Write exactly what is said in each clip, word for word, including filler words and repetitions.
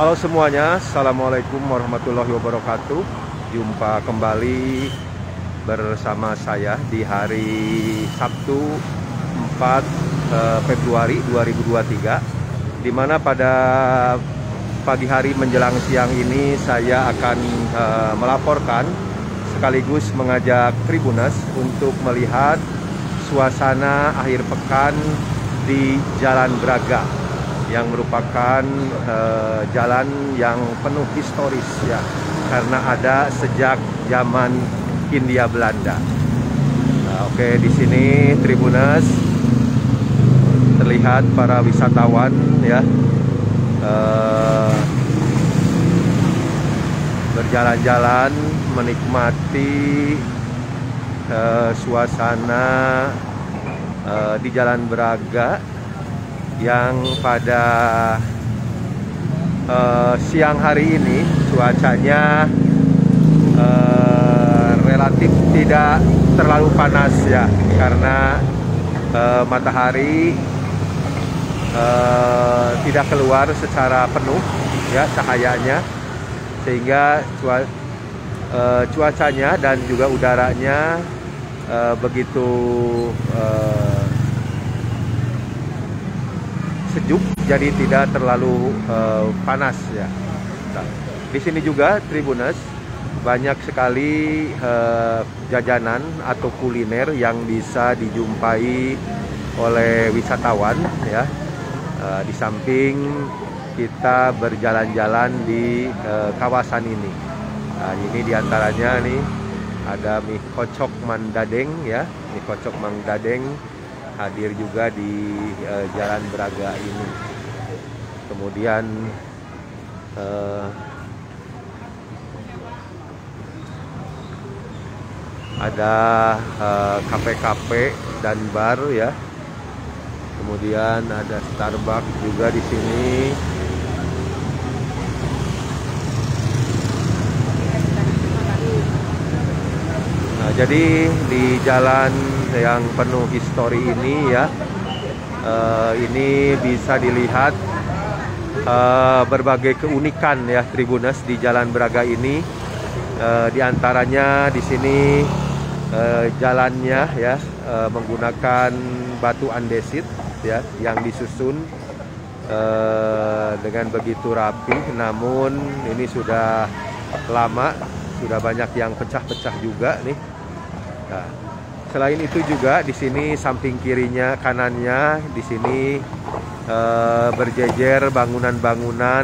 Halo semuanya, Assalamualaikum warahmatullahi wabarakatuh. Jumpa kembali bersama saya di hari Sabtu empat Februari dua ribu dua puluh tiga, di mana pada pagi hari menjelang siang ini saya akan uh, melaporkan sekaligus mengajak Tribuners untuk melihat suasana akhir pekan di Jalan Braga, yang merupakan uh, jalan yang penuh historis ya, karena ada sejak zaman Hindia Belanda. Nah, oke, di sini Tribuners terlihat para wisatawan ya uh, berjalan-jalan menikmati uh, suasana uh, di Jalan Braga, yang pada uh, siang hari ini cuacanya uh, relatif tidak terlalu panas ya, karena uh, matahari uh, tidak keluar secara penuh ya cahayanya, sehingga cua, uh, cuacanya dan juga udaranya uh, begitu uh, sejuk, jadi tidak terlalu uh, panas ya. Nah, di sini juga Tribuners banyak sekali uh, jajanan atau kuliner yang bisa dijumpai oleh wisatawan ya. Uh, di samping kita berjalan-jalan di uh, kawasan ini. Nah, ini diantaranya nih ada mie kocok Mang Dadeng ya, mie kocok Mang Dadeng hadir juga di uh, Jalan Braga ini. Kemudian uh, ada kafe-kafe uh, dan bar ya. Kemudian ada Starbucks juga di sini. Nah, jadi di jalan yang penuh histori ini ya, uh, ini bisa dilihat uh, berbagai keunikan ya Tribuners di Jalan Braga ini. Uh, di antaranya di sini uh, jalannya ya uh, menggunakan batu andesit ya, yang disusun uh, dengan begitu rapi. Namun ini sudah lama, sudah banyak yang pecah-pecah juga nih. Nah, selain itu juga di sini samping kirinya, kanannya di sini uh, berjejer bangunan-bangunan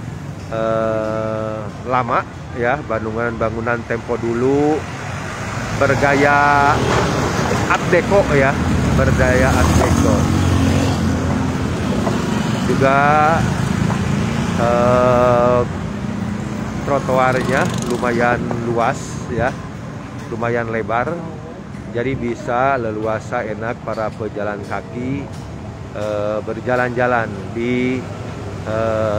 uh, lama ya, bangunan-bangunan tempo dulu bergaya Art Deco ya, bergaya Art Deco. Juga uh, trotoarnya lumayan luas ya, lumayan lebar, jadi bisa leluasa enak para pejalan kaki e, berjalan-jalan di e,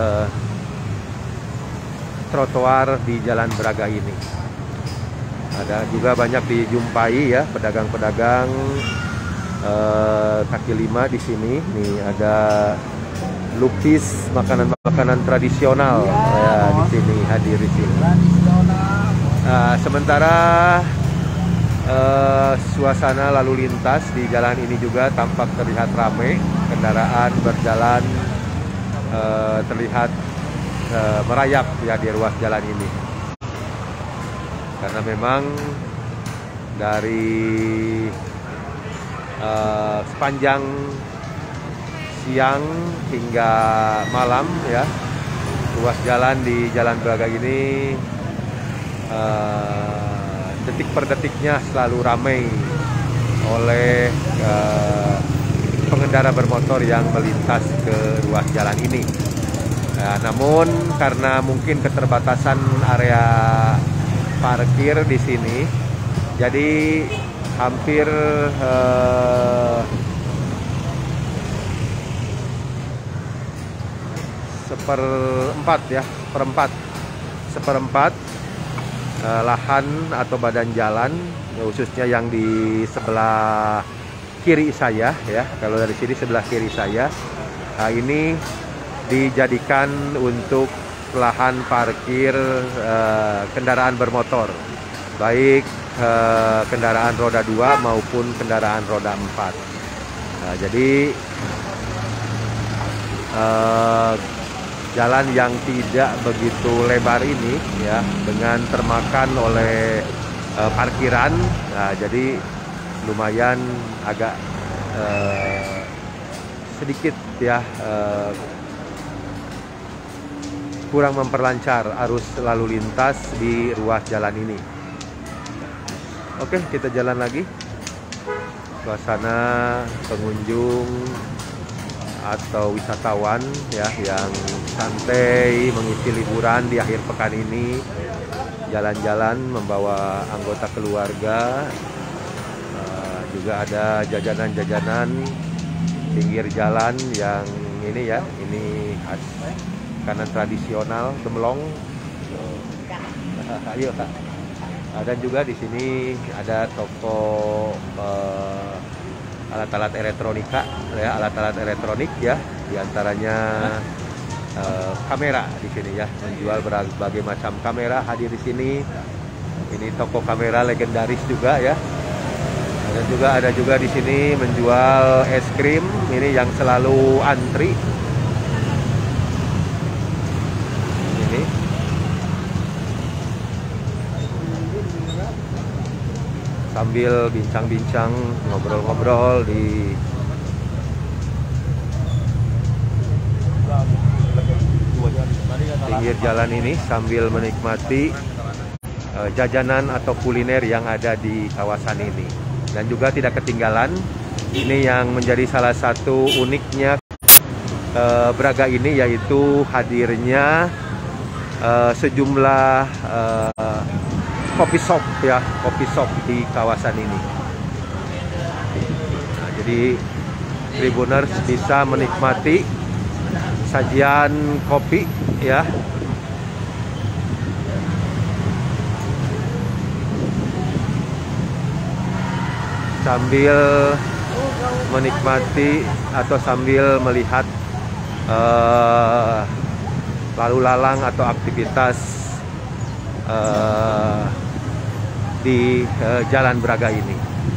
trotoar di Jalan Braga ini. Ada juga banyak dijumpai ya pedagang-pedagang e, kaki lima di sini. Nih ada lukis makanan-makanan tradisional ya, di sini hadir di sini. Nah, sementara Uh, suasana lalu lintas di jalan ini juga tampak terlihat ramai, kendaraan berjalan uh, terlihat uh, merayap ya di ruas jalan ini, karena memang dari uh, sepanjang siang hingga malam ya, ruas jalan di Jalan Braga ini uh, detik per detiknya selalu ramai oleh uh, pengendara bermotor yang melintas ke ruas jalan ini. Nah, namun karena mungkin keterbatasan area parkir di sini, jadi hampir uh, seperempat ya, perempat, seperempat Uh, lahan atau badan jalan, khususnya yang di sebelah kiri saya ya. Kalau dari sini sebelah kiri saya, nah ini dijadikan untuk lahan parkir uh, kendaraan bermotor, baik uh, kendaraan roda dua maupun kendaraan roda empat. Nah, jadi uh, jalan yang tidak begitu lebar ini ya, dengan termakan oleh uh, parkiran, nah, jadi lumayan agak uh, sedikit ya uh, kurang memperlancar arus lalu lintas di ruas jalan ini. Oke, kita jalan lagi. Suasana pengunjung atau wisatawan ya yang santai mengisi liburan di akhir pekan ini, jalan-jalan membawa anggota keluarga. Uh, juga ada jajanan-jajanan pinggir jalan yang ini ya, ini khas makanan tradisional gemblong. Ayo Kak. Dan juga di sini ada toko uh, alat-alat elektronika ya, alat-alat elektronik ya, diantaranya uh, kamera di sini ya, menjual berbagai macam kamera hadir di sini. Ini toko kamera legendaris juga ya. Ada juga ada juga di sini menjual es krim ini yang selalu antri. Ini sambil bincang-bincang, ngobrol-ngobrol di pinggir jalan ini sambil menikmati uh, jajanan atau kuliner yang ada di kawasan ini. Dan juga tidak ketinggalan, ini yang menjadi salah satu uniknya uh, Braga ini, yaitu hadirnya uh, sejumlah uh, kopi shop ya, kopi shop di kawasan ini. Nah, jadi Tribuners bisa menikmati sajian kopi ya. Sambil menikmati atau sambil melihat uh, lalu lalang atau aktivitas uh, di uh, Jalan Braga ini.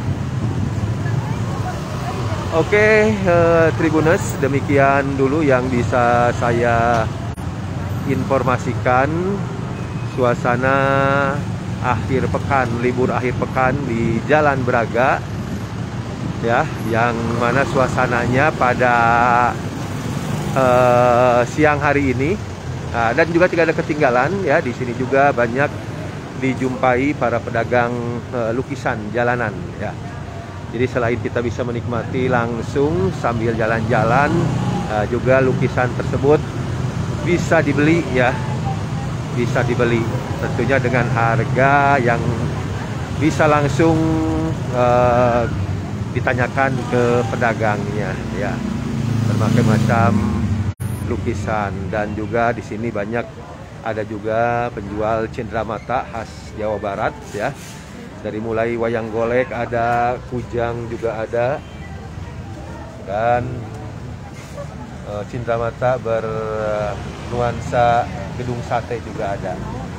Oke, uh, Tribuners, demikian dulu yang bisa saya informasikan suasana akhir pekan, libur akhir pekan di Jalan Braga ya, yang mana suasananya pada uh, siang hari ini. Nah, dan juga tidak ada ketinggalan ya, di sini juga banyak dijumpai para pedagang uh, lukisan jalanan ya. Jadi selain kita bisa menikmati langsung sambil jalan-jalan, uh, juga lukisan tersebut bisa dibeli ya, bisa dibeli tentunya dengan harga yang bisa langsung uh, ditanyakan ke pedagangnya ya. Berbagai macam lukisan, dan juga di sini banyak ada juga penjual cenderamata khas Jawa Barat ya. Dari mulai wayang golek ada, kujang juga ada, dan uh, cenderamata bernuansa gedung sate juga ada.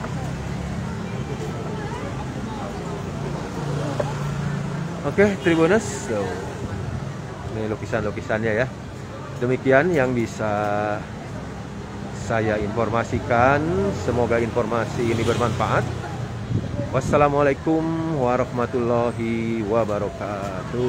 Oke, Tribuners, so, ini lukisan-lukisannya ya. Demikian yang bisa saya informasikan. Semoga informasi ini bermanfaat. Wassalamualaikum warahmatullahi wabarakatuh.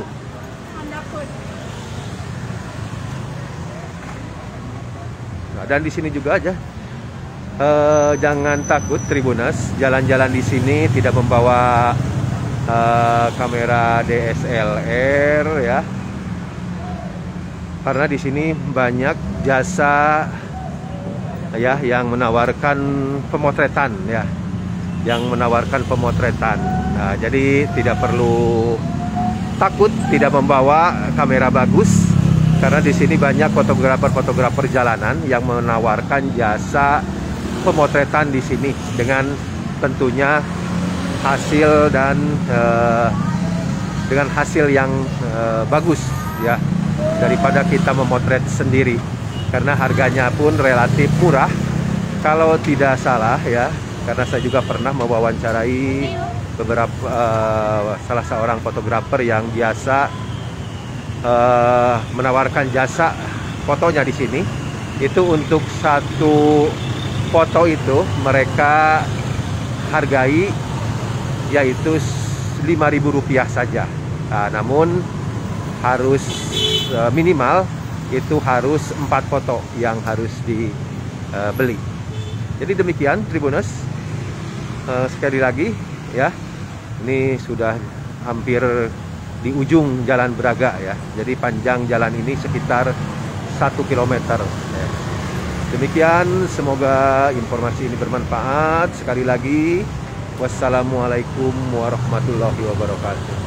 Nah, dan di sini juga aja. Uh, jangan takut Tribuners, jalan-jalan di sini tidak membawa Uh, kamera D S L R ya, karena di sini banyak jasa ya yang menawarkan pemotretan ya, yang menawarkan pemotretan. Nah, jadi tidak perlu takut tidak membawa kamera bagus, karena di sini banyak fotografer-fotografer jalanan yang menawarkan jasa pemotretan di sini dengan tentunya hasil dan uh, dengan hasil yang uh, bagus ya, daripada kita memotret sendiri, karena harganya pun relatif murah kalau tidak salah ya, karena saya juga pernah mewawancarai beberapa uh, salah seorang fotografer yang biasa uh, menawarkan jasa fotonya di sini. Itu untuk satu foto itu mereka hargai yaitu lima ribu rupiah saja. Nah, namun harus uh, minimal itu harus empat foto yang harus dibeli. Jadi demikian Tribuners, uh, sekali lagi ya, ini sudah hampir di ujung Jalan Braga ya. Jadi panjang jalan ini sekitar satu kilometer ya. Demikian, semoga informasi ini bermanfaat. Sekali lagi, wassalamualaikum warahmatullahi wabarakatuh.